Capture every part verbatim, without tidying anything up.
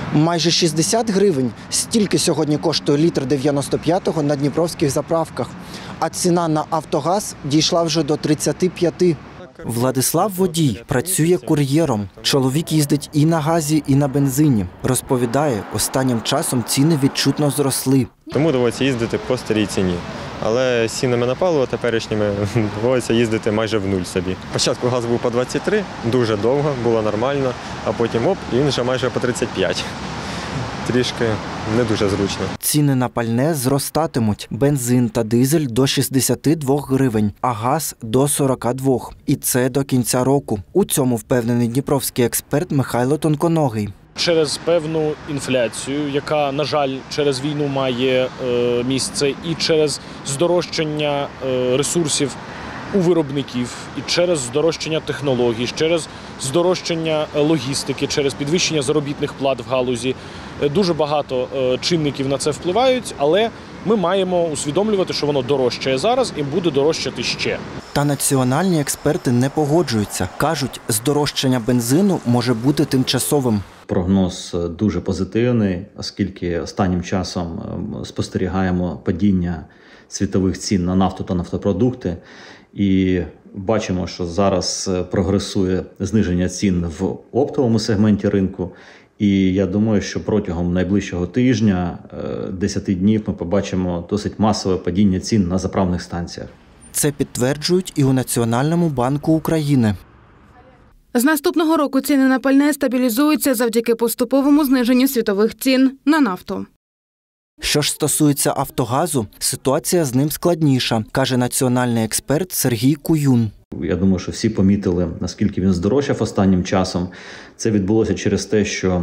Майже шістдесят гривень – стільки сьогодні коштує літр дев'яносто п'ятого на дніпровських заправках. А ціна на «Автогаз» дійшла вже до тридцяти п'яти. Владислав Водій працює кур'єром. Чоловік їздить і на газі, і на бензині. Розповідає, останнім часом ціни відчутно зросли. Тому доводиться їздити по старій ціні. Але з цінами на паливо теперішніми доводиться їздити майже в нуль собі. Спочатку газ був по двадцять три, дуже довго, було нормально, а потім оп, і він вже майже по тридцять п'ять. Трішки не дуже зручно. Ціни на пальне зростатимуть. Бензин та дизель – до шістдесяти двох гривень, а газ – до сорока двох. І це до кінця року. У цьому впевнений дніпровський експерт Михайло Тонконогий. Через певну інфляцію, яка, на жаль, через війну має е, місце, і через здорожчання е, ресурсів у виробників, і через здорожчання технологій, через здорожчання логістики, через підвищення заробітних плат в галузі. Дуже багато е, чинників на це впливають, але ми маємо усвідомлювати, що воно дорожчає зараз і буде дорожчати ще. Та національні експерти не погоджуються. Кажуть, здорожчання бензину може бути тимчасовим. Прогноз дуже позитивний, оскільки останнім часом спостерігаємо падіння світових цін на нафту та нафтопродукти. І бачимо, що зараз прогресує зниження цін в оптовому сегменті ринку. І я думаю, що протягом найближчого тижня, десяти днів, ми побачимо досить масове падіння цін на заправних станціях. Це підтверджують і у Національному банку України. З наступного року ціни на пальне стабілізуються завдяки поступовому зниженню світових цін на нафту. Що ж стосується «Автогазу», ситуація з ним складніша, каже національний експерт Сергій Куюн. Я думаю, що всі помітили, наскільки він здорожчав останнім часом. Це відбулося через те, що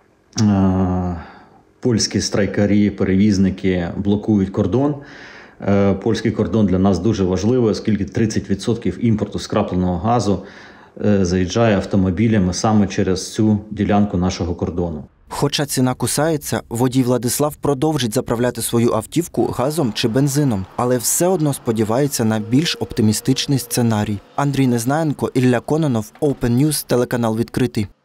е, польські страйкарі, перевізники блокують кордон. Е, польський кордон для нас дуже важливий, оскільки тридцять відсотків імпорту скрапленого газу е, заїжджає автомобілями саме через цю ділянку нашого кордону. Хоча ціна кусається, водій Владислав продовжить заправляти свою автівку газом чи бензином, але все одно сподівається на більш оптимістичний сценарій. Андрій Незнаєнко, Ілля Кононов, Open News, телеканал «Відкритий».